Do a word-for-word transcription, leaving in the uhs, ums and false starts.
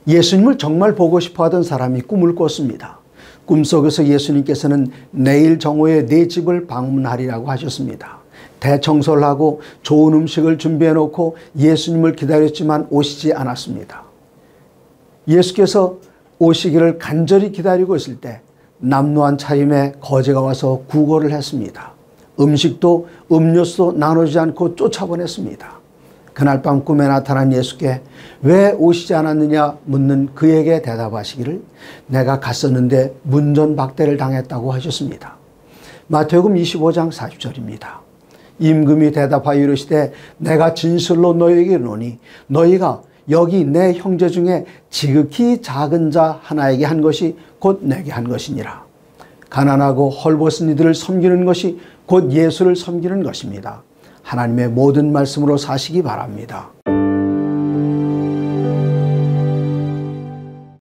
예수님을 정말 보고 싶어 하던 사람이 꿈을 꿨습니다. 꿈속에서 예수님께서는 내일 정오에 내 집을 방문하리라고 하셨습니다. 대청소를 하고 좋은 음식을 준비해 놓고 예수님을 기다렸지만 오시지 않았습니다. 예수께서 오시기를 간절히 기다리고 있을 때 남루한 차림에 거지가 와서 구걸을 했습니다. 음식도 음료수도 나누지 않고 쫓아보냈습니다. 그날 밤 꿈에 나타난 예수께 왜 오시지 않았느냐 묻는 그에게 대답하시기를 내가 갔었는데 문전박대를 당했다고 하셨습니다. 마태복음 이십오 장 사십 절입니다. 임금이 대답하여 이르시되 내가 진실로 너희에게 이르노니 너희가 여기 내 형제 중에 지극히 작은 자 하나에게 한 것이 곧 내게 한 것이니라. 가난하고 헐벗은 이들을 섬기는 것이 곧 예수를 섬기는 것입니다. 하나님의 모든 말씀으로 사시기 바랍니다.